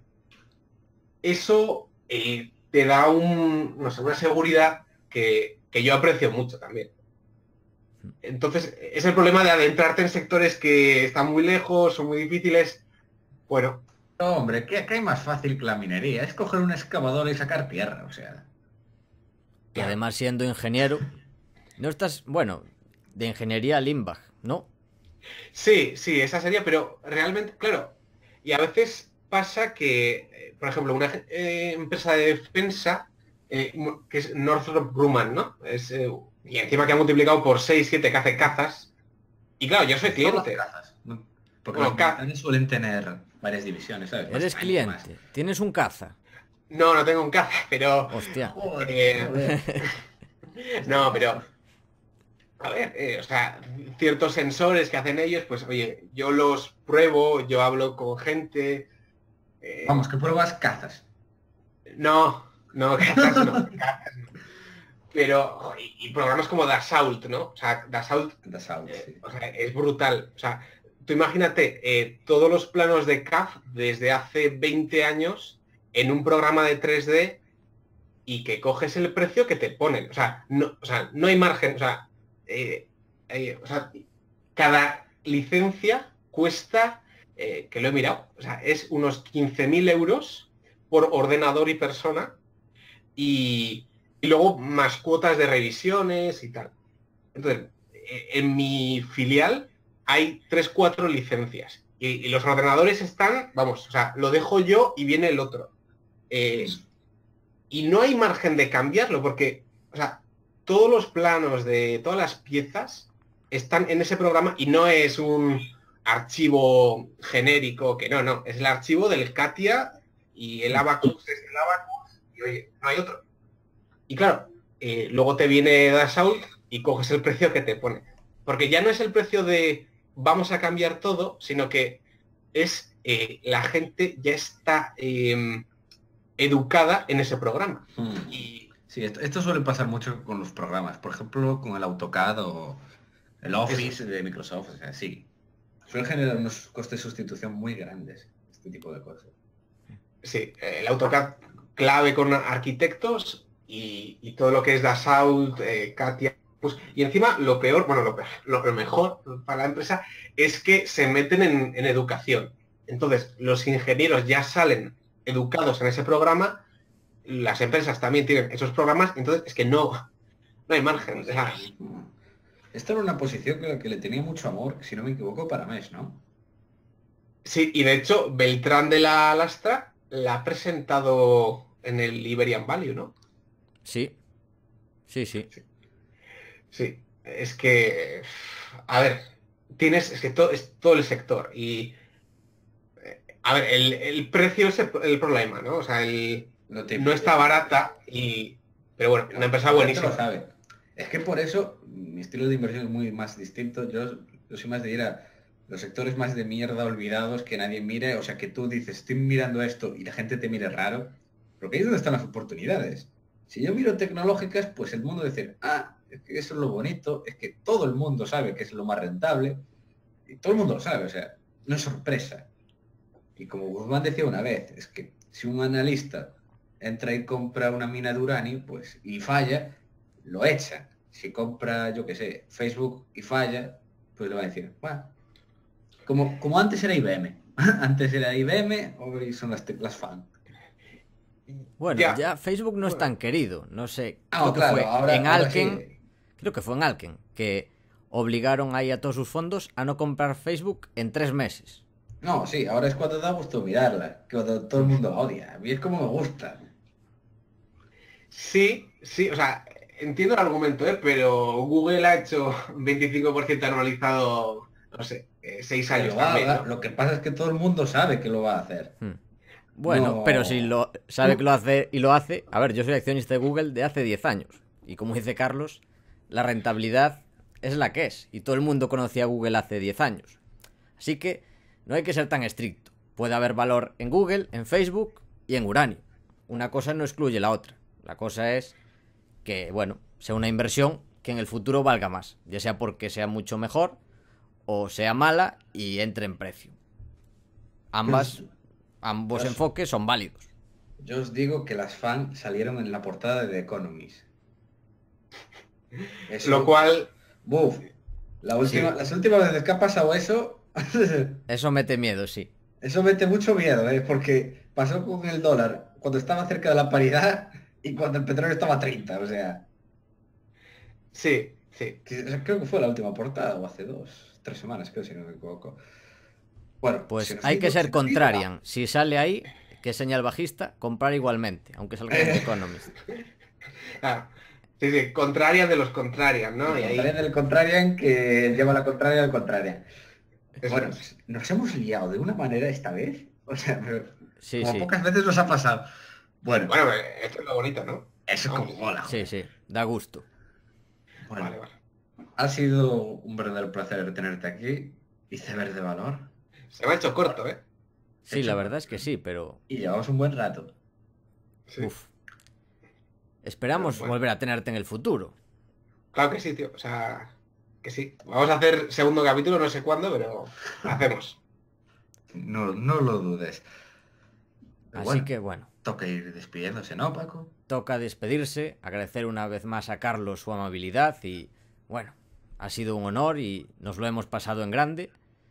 Eso eh, te da un, no sé, una seguridad que, que yo aprecio mucho también. Entonces, es el problema de adentrarte en sectores que están muy lejos, son muy difíciles. Bueno, No, hombre, ¿qué, qué hay más fácil que la minería? Es coger un excavador y sacar tierra, o sea. y claro. además siendo ingeniero, no estás, bueno, de ingeniería Limbach, ¿no? Sí, sí, esa sería, pero realmente, claro, y a veces pasa que, eh, por ejemplo, una eh, empresa de defensa, eh, mu- que es Northrop Grumman, ¿no? Es, eh, y encima que ha multiplicado por seis, siete que hace cazas. Y claro, yo soy Solo las cliente. cazas. ¿No? Porque los Bueno, ca- militares suelen tener varias divisiones, ¿sabes? Eres Básicamente más. Pues, cliente, tienes un caza. no, no tengo un caza, pero... Hostia. Joder, eh, joder. no, pero... A ver, eh, o sea, ciertos sensores que hacen ellos, pues oye, yo los pruebo, yo hablo con gente. eh, Vamos, que pruebas cazas. no, no, cazas no, cazas no. Pero, jo, y, y programas como Dassault, ¿no? O sea, Dassault, Das out, eh, sí. o sea, es brutal. O sea, tú imagínate eh, todos los planos de C A F desde hace veinte años en un programa de tres D y que coges el precio que te ponen. O sea, no, o sea, no hay margen. O sea, eh, eh, o sea, cada licencia cuesta, eh, que lo he mirado, o sea, es unos quince mil euros por ordenador y persona y, y luego más cuotas de revisiones y tal. Entonces, eh, en mi filial hay tres, cuatro licencias y, y los ordenadores están, vamos, o sea, lo dejo yo y viene el otro. Eh, y no hay margen de cambiarlo porque, o sea, todos los planos de todas las piezas están en ese programa y no es un archivo genérico, que no, no, es el archivo del CATIA y el Abacus es el Abacus y oye, no hay otro. Y claro, eh, luego te viene Dassault y coges el precio que te pone. Porque ya no es el precio de vamos a cambiar todo, sino que es eh, la gente ya está eh, educada en ese programa. Mm. Y Sí, esto, esto suele pasar mucho con los programas. Por ejemplo, con el AutoCAD o el eso, Office de Microsoft. O sea, sí. Suele generar unos costes de sustitución muy grandes, este tipo de cosas. sí, el AutoCAD clave con arquitectos y, y todo lo que es Dassault, eh, CATIA. Pues, y encima lo peor, bueno, lo, peor, lo, lo mejor para la empresa es que se meten en, en educación. Entonces, los ingenieros ya salen educados en ese programa, las empresas también tienen esos programas, entonces es que no, no hay margen. O sea, Esta era una posición que, que le tenía mucho amor, si no me equivoco, para Mesh, ¿no? Sí, y de hecho, Beltrán de la Lastra la ha presentado en el Iberian Value, ¿no? Sí, sí, sí. Sí, sí. Es que, a ver, tienes, es que todo, es todo el sector y, eh, a ver, el, el precio es el, el problema, ¿no? O sea, el, Lo no típico. está barata y, pero bueno, una empresa La gente buenísima. lo sabe. Es que por eso mi estilo de inversión es muy más distinto. Yo, yo soy más de ir a los sectores más de mierda olvidados que nadie mire. O sea, que tú dices, estoy mirando esto y la gente te mire raro. Porque ahí es donde están las oportunidades. Si yo miro tecnológicas, pues el mundo dice, ah, es que eso es lo bonito, es que todo el mundo sabe que es lo más rentable. Y todo el mundo lo sabe, o sea, no es sorpresa. Y como Guzmán decía una vez, es que si un analista entra y compra una mina de uranio, pues, y falla, lo echan. Si compra, yo qué sé, Facebook y falla, pues le va a decir, bueno, como, como antes era I B M. Antes era I B M, hoy son las teclas fan. Bueno, Ya. ya, Facebook no es tan querido. No sé, Ah, creo que claro, fue ahora- en ahora Alken, sí. creo que fue en Alken, que obligaron ahí a todos sus fondos a no comprar Facebook en tres meses. No, sí, ahora es cuando da gusto mirarla, cuando todo el mundo la odia. A mí es como me gusta. Sí, sí, o sea, entiendo el argumento, ¿eh? Pero Google ha hecho veinticinco por ciento anualizado, no sé, eh, seis Que años lo también, haga, ¿no? lo que pasa es que todo el mundo sabe que lo va a hacer. Hmm. Bueno, No. pero si lo sabe que lo hace y lo hace, a ver, yo soy accionista de Google de hace diez años. Y como dice Carlos, la rentabilidad es la que es. Y todo el mundo conocía a Google hace diez años. Así que no hay que ser tan estricto. Puede haber valor en Google, en Facebook y en uranio. Una cosa no excluye la otra. La cosa es que, bueno, sea una inversión que en el futuro valga más. Ya sea porque sea mucho mejor o sea mala y entre en precio. Ambas, ambos Yo- enfoques son válidos. Yo os digo que las fans salieron en la portada de The Economist. Eso- Lo cual, Buf, la última, Sí. las últimas veces que ha pasado eso, Eso mete miedo, sí. eso mete mucho miedo, ¿eh? Porque pasó con el dólar cuando estaba cerca de la paridad y cuando el petróleo estaba a treinta, o sea, sí, sí. que- o sea, creo que fue la última portada, o hace dos, tres semanas, creo, si no me equivoco. Bueno, Pues se nos hay ha que ido- ser se nos ha ido contrarian. Si sale ahí, que es señal bajista, comprar igualmente, aunque salga en The Economist. Claro. Sí, sí, contraria de los contrarias, ¿no? la- Y ahí, Contrarian del Contrarian que lleva la contraria al Contrarian. eso Bueno, es. nos hemos liado de una manera esta vez. O sea, pero Sí, como sí. pocas veces nos ha pasado. Bueno, Bueno, pues, esto es lo bonito, ¿no? eso es como Vamos. mola. Sí, sí. Da gusto. Bueno, Vale, vale. ha sido un verdadero placer tenerte aquí y saber de valor. Se me ha hecho corto, ¿eh? Sí, la verdad es que sí, pero... Y llevamos un buen rato. Sí. Uf. Esperamos Bueno. volver a tenerte en el futuro. Claro que sí, tío. O sea, que sí. Vamos a hacer segundo capítulo, no sé cuándo, pero lo hacemos. No, no lo dudes. Pero Así bueno, que bueno, toca ir despidiéndose, ¿no, Paco? toca despedirse, agradecer una vez más a Carlos su amabilidad y bueno, ha sido un honor y nos lo hemos pasado en grande.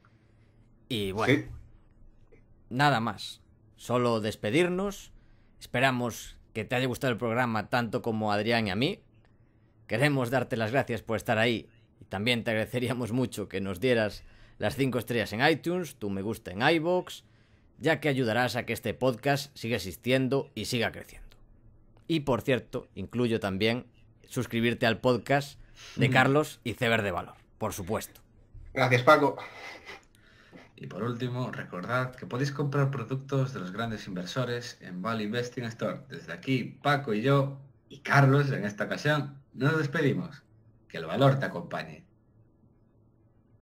Y bueno, Sí. nada más. Solo despedirnos. Esperamos que te haya gustado el programa tanto como a Adrián y a mí. Queremos darte las gracias por estar ahí. Y también te agradeceríamos mucho que nos dieras las cinco estrellas en iTunes, tu me gusta en iVoox, ya que ayudarás a que este podcast siga existiendo y siga creciendo. Y por cierto, incluyo también suscribirte al podcast de Carlos y Ceber de Valor, por supuesto. Gracias, Paco. Y por último, recordad que podéis comprar productos de los grandes inversores en Value Investing Store. Desde aquí, Paco y yo, y Carlos en esta ocasión, nos despedimos. Que el valor te acompañe.